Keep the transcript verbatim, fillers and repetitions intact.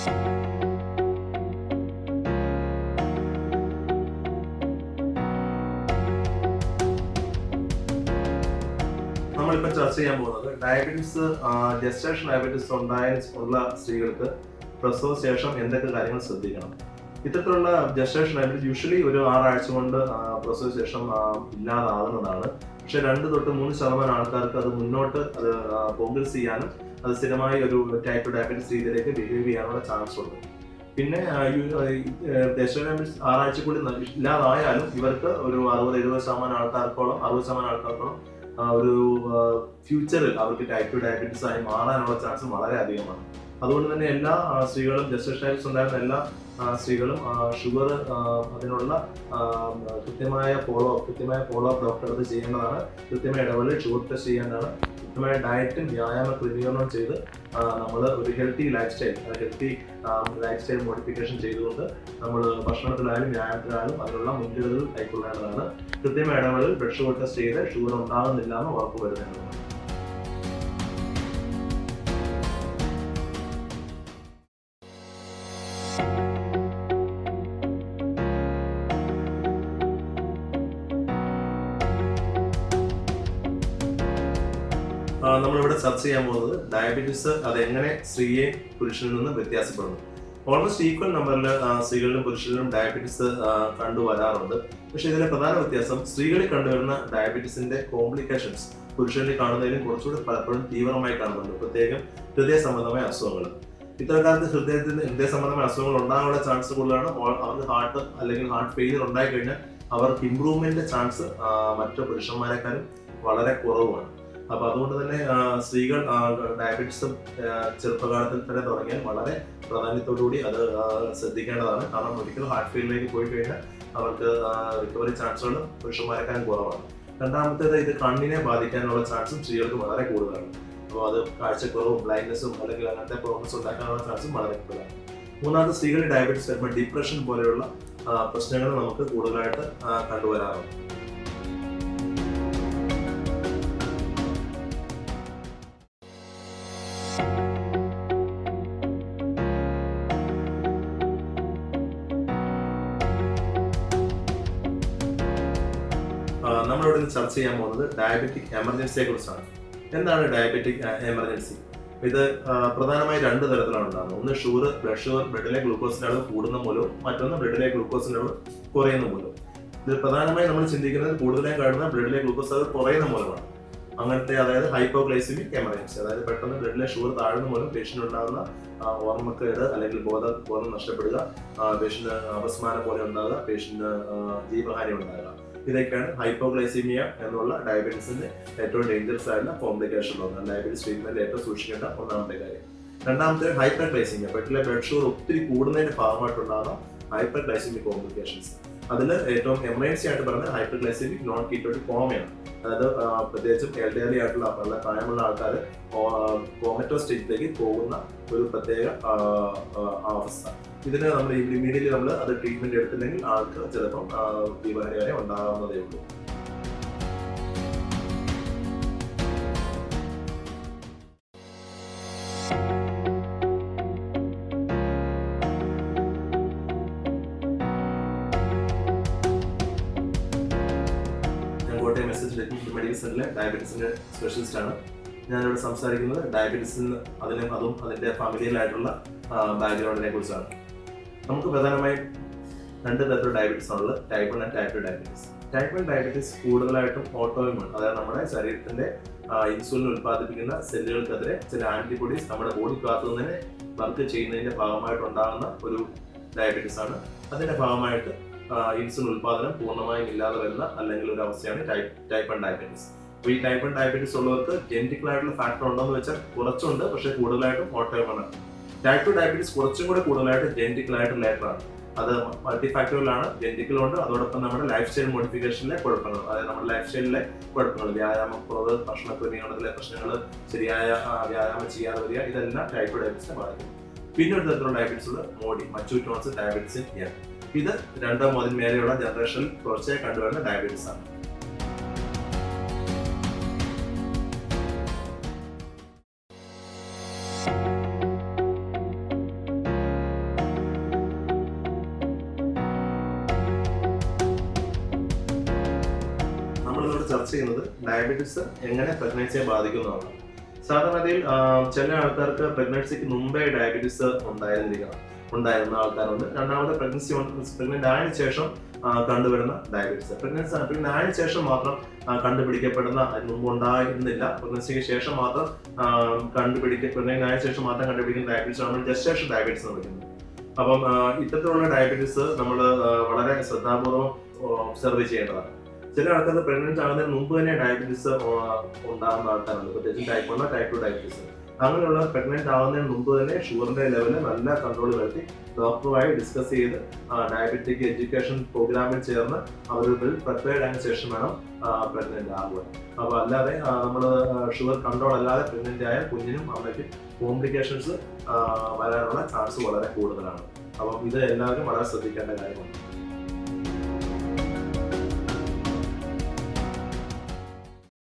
നമ്മളിപ്പോൾ ചർച്ച ചെയ്യാൻ പോകുന്നത് ഡയബറ്റീസ് ജെസ്റ്റേഷൻ ഡയബറ്റീസ് ഉണ്ടായ ഉള്ള സ്ത്രീകൾക്ക് പ്രസവ ശേഷം എന്തൊക്കെ കാര്യങ്ങൾ ശ്രദ്ധിക്കണം. ഇത്തരത്തിലുള്ള ജെസ്റ്റേഷൻ ഡയബറ്റീസ് യൂഷ്വലി ഒരു ആറാഴ്ച കൊണ്ട് പ്രസവ ശേഷം ഇല്ലാതാകുന്നതാണ്. പക്ഷെ രണ്ട് തൊട്ട് മൂന്ന് ശതമാനം ആൾക്കാർക്ക് അത് മുന്നോട്ട് അത് പ്രോഗ്രസ് ചെയ്യാനും അത് സ്ഥിരമായി ഒരു ടൈപ്പ് ഡയബറ്റീസ് രീതിയിലേക്ക് ബിഹേവ് ചെയ്യാനുള്ള ചാൻസ് ഉണ്ട്. പിന്നെ ജെസ്റ്റേഷൻ ഡയബറ്റീസ് ആറാഴ്ചക്കുള്ളിൽ ഇല്ലാതായാലും ഇവർക്ക് ഒരു അറുപത് എഴുപത് ശതമാനം ആൾക്കാർക്കോളം അറുപത് ശതമാനം ആൾക്കാർക്കോളം ഒരു ഫ്യൂച്ചറിൽ അവർക്ക് ടൈപ്പ് ടു ഡയബറ്റീസ് ആയി മാറാനുള്ള ചാൻസ് വളരെ അധികമാണ്. അതുകൊണ്ട് തന്നെ എല്ലാ സ്ത്രീകളും ജെസ്റ്റേഷൻ ഡയബറ്റീസ് ഉണ്ടായിരുന്ന എല്ലാ സ്ത്രീകളും ഷുഗർ അതിനുള്ള കൃത്യമായ ഫോളോ അപ്പ് കൃത്യമായ ഫോളോ അപ്പ് ഡോക്ടർ അത് ചെയ്യേണ്ടതാണ്. കൃത്യമായ ഇടവേളയിൽ ഷുഗർ ടെസ്റ്റ് ചെയ്യേണ്ടതാണ്. കൃത്യമായ ഡയറ്റും വ്യായാമ ക്രമീകരണം ചെയ്ത് നമ്മൾ ഒരു healthy lifestyle healthy lifestyle modification ചെയ്തുകൊണ്ട് നമ്മൾ ഭക്ഷണത്തിലായാലും വ്യായാമത്തിലായാലും അതിനുള്ള മുൻകരുതൽ കൈക്കൊള്ളേണ്ടതാണ്. കൃത്യമായ ഇടവേളയിൽ ബ്ലഡ് ഷുഗർ ടെസ്റ്റ് ചെയ്ത് ഷുഗർ ഉണ്ടാകുന്നില്ല എന്ന് ഉറപ്പ് വരുത്തേണ്ടതാണ്. നമ്മളിവിടെ ചർച്ച ചെയ്യാൻ പോകുന്നത് ഡയബറ്റീസ് അതെങ്ങനെ സ്ത്രീയെ പുരുഷനിൽ നിന്ന് വ്യത്യാസപ്പെടുന്നു. ഓൾമോസ്റ്റ് ഈക്വൽ നമ്പറിൽ സ്ത്രീകളിലും പുരുഷനിലും ഡയബറ്റീസ് കണ്ടുവരാറുണ്ട്. പക്ഷെ ഇതിലെ പ്രധാന വ്യത്യാസം സ്ത്രീകളിൽ കണ്ടുവരുന്ന ഡയബറ്റീസിന്റെ കോംപ്ലിക്കേഷൻസ് പുരുഷനിൽ കാണുന്നതിലും കുറച്ചുകൂടി പലപ്പോഴും തീവ്രമായി കാണുന്നുണ്ട്. പ്രത്യേകം ഹൃദയ സംബന്ധമായ അസുഖങ്ങൾ. ഇത്തരക്കാലത്ത് ഹൃദയത്തിന് ഹൃദയ സംബന്ധമായ അസുഖങ്ങൾ ഉണ്ടാകാനുള്ള ചാൻസ് കൂടുതലാണ്. അവർക്ക് ഹാർട്ട് അല്ലെങ്കിൽ ഹാർട്ട് ഫെയിലിയർ ഉണ്ടായി കഴിഞ്ഞാൽ അവർക്ക് ഇംപ്രൂവ്മെന്റിന്റെ ചാൻസ് മറ്റു പുരുഷന്മാരെക്കാളും വളരെ കുറവാണ്. അപ്പൊ അതുകൊണ്ട് തന്നെ സ്ത്രീകൾ ഡയബറ്റീസ് ചെറുപ്പകാലത്തിൽ തന്നെ തുടങ്ങിയാൽ വളരെ പ്രാധാന്യത്തോടുകൂടി അത് ശ്രദ്ധിക്കേണ്ടതാണ്. കാരണം ഒരിക്കലും ഹാർട്ട് ഫെയിലിയറിലേക്ക് പോയി കഴിഞ്ഞാൽ അവർക്ക് റിക്കവറി ചാൻസുകൾ പുരുഷന്മാരെക്കാളും കുറവാണ്. രണ്ടാമത്തേത് ഇത് കണ്ണിനെ ബാധിക്കാനുള്ള ചാൻസും സ്ത്രീകൾക്ക് വളരെ കൂടുതലാണ്. അപ്പോൾ അത് കാഴ്ചക്കുറവും ബ്ലൈൻഡ്നെസ്സും അല്ലെങ്കിൽ അങ്ങനത്തെ പ്രോബ്ലംസ് ഉണ്ടാക്കാനുള്ള ചാൻസും വളരെ കൂടുതലാണ്. മൂന്നാമത്തെ സ്ത്രീകളിൽ ഡയബറ്റീസ് വരുമ്പോൾ ഡിപ്രഷൻ പോലെയുള്ള പ്രശ്നങ്ങൾ നമുക്ക് കൂടുതലായിട്ട് കണ്ടുവരാറുണ്ട്. നമ്മളിവിടെ ചർച്ച ചെയ്യാൻ പോകുന്നത് ഡയബറ്റിക് എമർജൻസിയെ കുറിച്ചാണ്. എന്താണ് ഡയബറ്റിക് എമർജൻസി? ഇത് പ്രധാനമായി രണ്ട് തരത്തിലാണ് ഉണ്ടാകുന്നത്. ഒന്ന് ഷുഗർ ബ്ലഡ് ഷുഗർ ബ്ലഡിലെ ഗ്ലൂക്കോസിന്റെ അളവ് കൂടുന്ന മൂലവും മറ്റൊന്ന് ബ്ലഡിലെ ഗ്ലൂക്കോസിന്റെ അളവ് കുറയുന്ന മൂലവും. ഇത് പ്രധാനമായി നമ്മൾ ചിന്തിക്കുന്നത് കൂടുതലായും കാണുന്ന ബ്ലഡിലെ ഗ്ലൂക്കോസ് അളവ് കുറയുന്ന മൂലമാണ്. അങ്ങനത്തെ അതായത് ഹൈപ്പോഗ്ലൈസിമിക് എമർജൻസി, അതായത് പെട്ടെന്ന് ബ്ലഡിലെ ഷുഗർ താഴുന്ന മൂലം പേഷ്യന്റ് ഉണ്ടാകുന്ന ഓർമ്മക്കേട് അല്ലെങ്കിൽ ബോധ ബോധം നഷ്ടപ്പെടുക, പേഷ്യന്റ് അപസ്മാരം പോലെ ഉണ്ടാകുക, പേഷ്യന്റ് ജീവഹാനി ഉണ്ടാകുക. ഇതൊക്കെയാണ് ഹൈപ്പോഗ്ലൈസീമിയ എന്നുള്ള ഡയബറ്റീസിന്റെ ഏറ്റവും ഡേഞ്ചറസ് ആയിട്ടുള്ള കോംപ്ലിക്കേഷൻ ഉള്ളത്. ഡയബറ്റീസ് ട്രീറ്റ്മെന്റിൽ ഏറ്റവും സൂക്ഷിക്കേണ്ട ഒന്നാമത്തെ കാര്യം. രണ്ടാമത്തെ ഹൈപ്പർ ഗ്ലൈസീമിയ, ബ്ലഡിലെ ബ്ലഡ് ഷുഗർ ഒത്തിരി കൂടുന്നതിന്റെ ഭാഗമായിട്ടുണ്ടാകുന്ന ഹൈപ്പർ ഗ്ലൈസീമിക് കോംപ്ലിക്കേഷൻസ്. അതിൽ ഏറ്റവും എമർജൻസി ആയിട്ട് പറയുന്നത് ഹൈപ്പർ ഗ്ലൈസീമിക് നോൺ കീറ്റോട്ടിക് കോമയാണ്. അതായത് പ്രത്യേകിച്ചും എൽഡർലി ആയിട്ടുള്ള നല്ല പ്രായമുള്ള ആൾക്കാർ കോമറ്റോ സ്റ്റേറ്റിലേക്ക് പോകുന്ന ഒരു പ്രത്യേക അവസ്ഥ. ഇതിന് നമ്മൾ ഇമ്മീഡിയറ്റ്ലി നമ്മൾ അത് ട്രീറ്റ്മെന്റ് എടുത്തില്ലെങ്കിൽ ആൾക്ക് ചിലപ്പം ജീവഹാനി വരെ ഉണ്ടാകാവുന്നതേ ഉള്ളൂ. കോട്ടയം എസ് എച്ച് മെഡിക്കൽ സെന്ററിലെ ഡയബറ്റീസിന്റെ സ്പെഷ്യലിസ്റ്റ് ആണ്. ഞാനിവിടെ സംസാരിക്കുന്നത് ഡയബറ്റീസിന് അതിനും അതും അതിന്റെ ഫാമിലിയിലായിട്ടുള്ള ബാക്ക്ഗ്രൗണ്ടിനെ കുറിച്ചാണ്. നമുക്ക് പ്രധാനമായും രണ്ട് തരത്തിലുള്ള ഡയബറ്റീസ് ആണുള്ളത്, type one and type two diabetes. Type one diabetes കൂടുതലായിട്ടും ഓട്ടോഇമ്യൂൺ, അതായത് നമ്മുടെ ശരീരത്തിന്റെ ഇൻസുലിൻ ഉൽപ്പാദിപ്പിക്കുന്ന സെല്ലുകൾക്കെതിരെ ചില ആന്റിബോഡീസ് നമ്മുടെ ബോഡിക്കകത്തുനിന്ന് വർക്ക് ചെയ്യുന്നതിന്റെ ഭാഗമായിട്ടുണ്ടാകുന്ന ഒരു ഡയബറ്റീസ് ആണ്. അതിന്റെ ഭാഗമായിട്ട് ഇൻസുലിൻ ഉൽപാദനം പൂർണ്ണമായും ഇല്ലാതെ വരുന്ന അല്ലെങ്കിൽ ഒരു അവസ്ഥയാണ് ടൈപ്പ് ടൈപ്പ് വൺ ഡയബറ്റീസ്. അപ്പോൾ ഈ ടൈപ്പ് വൺ ഡയബറ്റീസ് ഉള്ളവർക്ക് ജെനറ്റിക്കൽ ആയിട്ടുള്ള ഫാക്ടർ ഉണ്ടോന്ന് വെച്ചാൽ കുറച്ചുണ്ട്, പക്ഷേ കൂടുതലായിട്ടും ഓട്ടോഇമ്യൂൺ ആണ്. ടൈപ്പ് ടു ഡയബറ്റീസ് കുറച്ചും കൂടെ കൂടുതലായിട്ട് ജെനറ്റിക്കൽ ആയിട്ട് ലേറ്റർ ആണ്. അത് മൾട്ടി ഫാക്ടറിലാണ്, ജെനറ്റിക്കലുണ്ട്. അതോടൊപ്പം നമ്മുടെ ലൈഫ് സ്റ്റൈൽ മോഡിഫിക്കേഷനിലെ കുഴപ്പങ്ങൾ, അതായത് നമ്മുടെ ലൈഫ് സ്റ്റൈലിലെ കുഴപ്പങ്ങൾ, വ്യായാമക്കുറവ്, ഭക്ഷണ ക്രമീകരണത്തിലെ പ്രശ്നങ്ങൾ, ശരിയായ വ്യായാമം ചെയ്യാതെ വരിക, ഇതെല്ലാം ടൈപ്പ് ടു ഡയബറ്റീസിനെ ബാധിക്കും. പിന്നെ ഒരു തരത്തിലുള്ള ഡയബറ്റീസ് ഉള്ള MODY maturity onset diabetes in year. ഇത് രണ്ടോ മൂന്നിന് മേലെയുള്ള ജനറേഷനിൽ കുറച്ചായി കണ്ടുവരുന്ന ഡയബറ്റീസ് ആണ്. ചർച്ച ചെയ്യുന്നത് ഡയബറ്റീസ് എങ്ങനെ പ്രഗ്നൻസിയെ ബാധിക്കുന്നതാണ്. സാധാരണയിൽ ചില ആൾക്കാർക്ക് പ്രഗ്നൻസിക്ക് മുമ്പേ ഡയബറ്റീസ് ഉണ്ടായിരുന്നിരിക്കണം ഉണ്ടായിരുന്ന ആൾക്കാരുണ്ട്. രണ്ടാമത് പ്രഗ്നൻസി പ്രഗ്നന്റ് ആയതിനു ശേഷം കണ്ടുവരുന്ന ഡയബറ്റീസ്. പ്രഗ്നൻസി പ്രഗ്നന്റ് ആയതിനു ശേഷം മാത്രം കണ്ടുപിടിക്കപ്പെടുന്ന, മുമ്പ് ഉണ്ടായിരുന്നില്ല, പ്രഗ്നൻസിക്ക് ശേഷം മാത്രം കണ്ടുപിടിക്ക പ്രഗ്നന്റ് ആയ ശേഷം മാത്രം കണ്ടുപിടിക്കുന്ന ഡയബറ്റീസ് ആണ് ജസ്റ്റേഷൻ ഡയബറ്റീസ് എന്ന് വിളിക്കുന്നത്. അപ്പം ഇത്തരത്തിലുള്ള ഡയബറ്റീസ് നമ്മൾ വളരെ ശ്രദ്ധാപൂർവം ഒബ്സർവ് ചെയ്യേണ്ടതാണ്. ചില ആൾക്കാർക്ക് പ്രഗ്നന്റ് ആകുന്നതിന് മുമ്പ് തന്നെ ഡയബറ്റീസ് ഉണ്ടാകുന്ന ആൾക്കാരുണ്ട്, പ്രത്യേകിച്ച് type one type two diabetes. അങ്ങനെയുള്ള പ്രഗ്നന്റ് ആവുന്നതിന് മുമ്പ് തന്നെ ഷുഗറിന്റെ ലെവല് നല്ല കൺട്രോൾ വരുത്തി ഡോക്ടറുമായി ഡിസ്കസ് ചെയ്ത് ഡയബറ്റിക് എഡ്യൂക്കേഷൻ പ്രോഗ്രാമിൽ ചേർന്ന് അവർക്ക് പ്രിപ്പയർഡ് ആയതിനു ശേഷം വേണം പ്രഗ്നന്റ് ആകുക. അപ്പൊ അല്ലാതെ നമ്മൾ ഷുഗർ കൺട്രോൾ അല്ലാതെ പ്രഗ്നന്റ് ആയ കുഞ്ഞിനും അമ്മയ്ക്കും കോംപ്ലിക്കേഷൻസ് വരാനുള്ള ചാൻസ് വളരെ കൂടുതലാണ്. അപ്പം ഇത് എല്ലാവരും വളരെ ശ്രദ്ധിക്കേണ്ട കാര്യമാണ്.